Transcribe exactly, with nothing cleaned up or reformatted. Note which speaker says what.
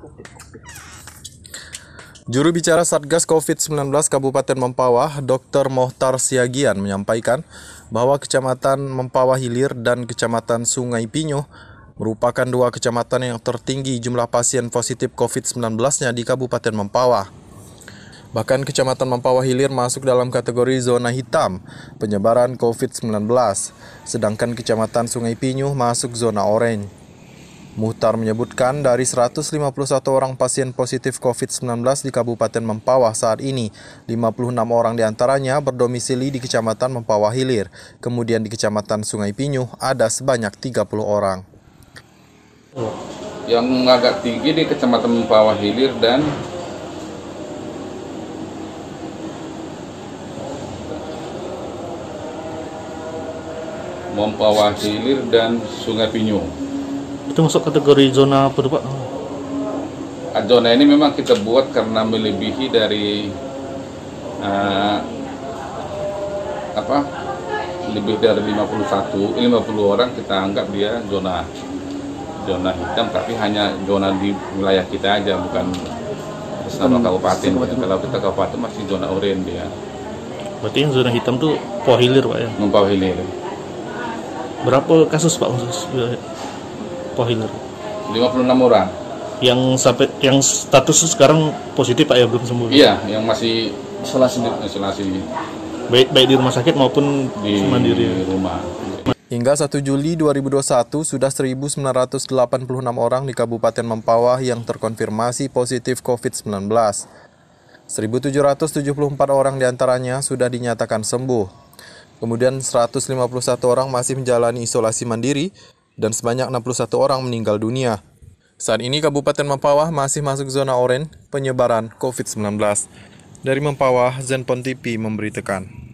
Speaker 1: Juru bicara Satgas covid sembilan belas Kabupaten Mempawah, dokter Mohtar Siagian menyampaikan bahwa Kecamatan Mempawah Hilir dan Kecamatan Sungai Pinyoh merupakan dua kecamatan yang tertinggi jumlah pasien positif covid sembilan belas-nya di Kabupaten Mempawah. Bahkan Kecamatan Mempawah Hilir masuk dalam kategori zona hitam penyebaran covid sembilan belas, sedangkan Kecamatan Sungai Pinyoh masuk zona oranye. Muhtar menyebutkan dari seratus lima puluh satu orang pasien positif covid sembilan belas di Kabupaten Mempawah saat ini, lima puluh enam orang diantaranya berdomisili di Kecamatan Mempawah Hilir. Kemudian di Kecamatan Sungai Pinyoh ada sebanyak tiga puluh orang.
Speaker 2: Yang agak tinggi di Kecamatan Mempawah Hilir dan Mempawah Hilir dan Sungai Pinyoh.
Speaker 3: Itu masuk kategori zona apa tuh, Pak?
Speaker 2: Zona ini memang kita buat karena melebihi dari uh, apa? Lebih dari lima puluh satu, lima puluh orang kita anggap dia zona zona hitam, tapi hanya zona di wilayah kita aja, bukan bersama kabupaten. Ya. Kalau kita kabupaten masih zona oranye dia.
Speaker 3: Berarti yang zona hitam tuh Mempawah Hilir, Pak ya?
Speaker 2: Mempawah Hilir.
Speaker 3: Berapa kasus, Pak, khusus Mempawah Hilir?
Speaker 2: lima puluh enam orang.
Speaker 3: Yang sampai yang status sekarang positif, Pak ya, belum sembuh?
Speaker 2: Iya, yang masih isolasi isolasi.
Speaker 3: Baik baik di rumah sakit maupun
Speaker 2: di
Speaker 3: mandiri
Speaker 2: rumah.
Speaker 1: Hingga satu Juli dua ribu dua puluh satu sudah seribu sembilan ratus delapan puluh enam orang di Kabupaten Mempawah yang terkonfirmasi positif covid sembilan belas. seribu tujuh ratus tujuh puluh empat orang diantaranya sudah dinyatakan sembuh. Kemudian seratus lima puluh satu orang masih menjalani isolasi mandiri dan sebanyak enam puluh satu orang meninggal dunia. Saat ini Kabupaten Mempawah masih masuk zona oranye penyebaran covid sembilan belas. Dari Mempawah, Zenpon T V memberitakan.